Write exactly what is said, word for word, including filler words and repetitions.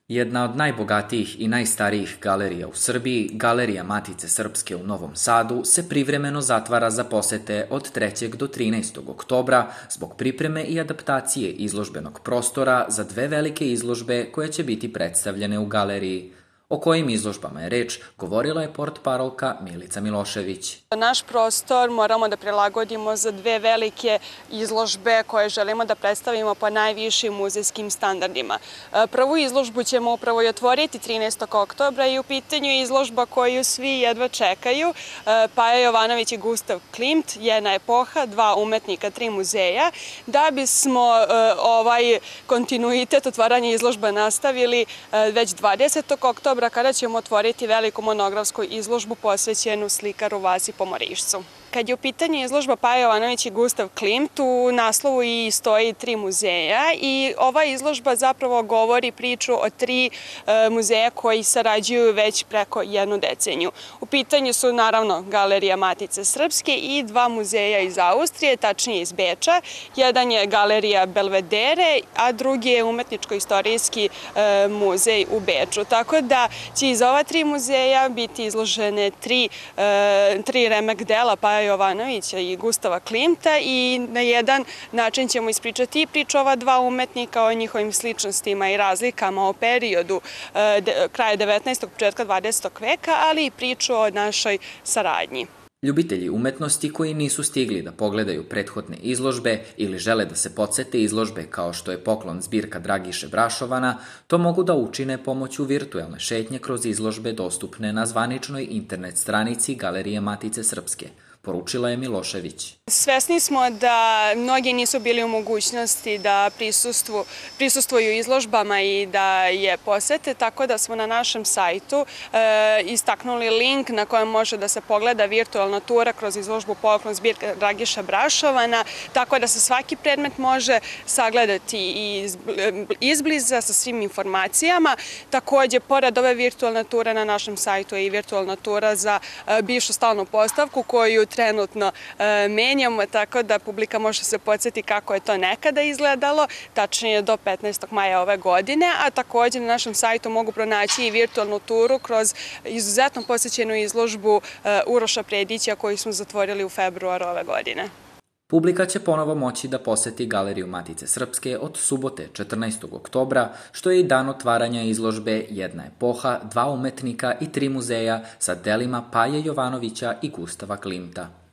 Jedna od najbogatijih i najstarijih galerija u Srbiji, Galerija Matice Srpske u Novom Sadu, se privremeno zatvara za posete od trećeg do trinaestog oktobra zbog pripreme i adaptacije izložbenog prostora za dve velike izložbe koje će biti predstavljene u galeriji. O kojim izložbama je reč, govorila je portparolka Milica Milošević. Naš prostor moramo da prilagodimo za dve velike izložbe koje želimo da predstavimo po najvišim muzejskim standardima. Prvu izložbu ćemo upravo i otvoriti trinaestog oktobra i u pitanju je izložba koju svi jedva čekaju. Paja Jovanović i Gustav Klimt, jedna epoha, dva umetnika, tri muzeja. Da bismo ovaj kontinuitet otvaranja izložba nastavili već dvadesetog oktobra, kada ćemo otvoriti veliku monografsku izložbu posvećenu slikaru Vasi Pomorišcu. Kad je u pitanju izložba Paja Jovanović i Gustav Klimt, u naslovu i stoji tri muzeja i ova izložba zapravo govori priču o tri muzeja koji sarađuju već preko jednu deceniju. U pitanju su naravno Galerija Matice Srpske i dva muzeja iz Austrije, tačnije iz Beča. Jedan je Galerija Belvedere, a drugi je Umetničko-istorijski muzej u Beču. Tako da će iz ova tri muzeja biti izložene tri, tri remek dela Paja Jovanovića i Gustava Klimta i na jedan način ćemo ispričati i priču ova dva umetnika o njihovim sličnostima i razlikama o periodu kraja devetnaestog. početka dvadesetog. veka, ali i priču o našoj saradnji. Ljubitelji umetnosti koji nisu stigli da pogledaju prethodne izložbe ili žele da se podsete izložbe kao što je poklon zbirka Dragiše Brašovana, to mogu da učine pomoću virtuelne šetnje kroz izložbe dostupne na zvaničnoj internet stranici Galerije Matice Srpske, poručila je Milošević. Svesni smo da mnogi nisu bili u mogućnosti da prisustvuju izložbama i da je posete, tako da smo na našem sajtu istaknuli link na kojem može da se pogleda virtualna tura kroz izložbu poklon zbirke Dragiša Brašovana, tako da se svaki predmet može sagledati i izbliza sa svim informacijama. Takođe, pored ove virtualne ture na našem sajtu je i virtualna tura za bivšu stalnu postavku koju trenutno menjamo, tako da publika može se podsjeti kako je to nekada izgledalo, tačnije do petnaestog maja ove godine, a takođe na našem sajtu mogu pronaći i virtualnu turu kroz izuzetno posjećenu izložbu Uroša Predića koju smo zatvorili u februaru ove godine. Publika će ponovo moći da poseti Galeriju Matice Srpske od subote četrnaestog oktobra, što je i dan otvaranja izložbe Jedna epoha, dva umetnika i tri muzeja sa delima Paje Jovanovića i Gustava Klimta.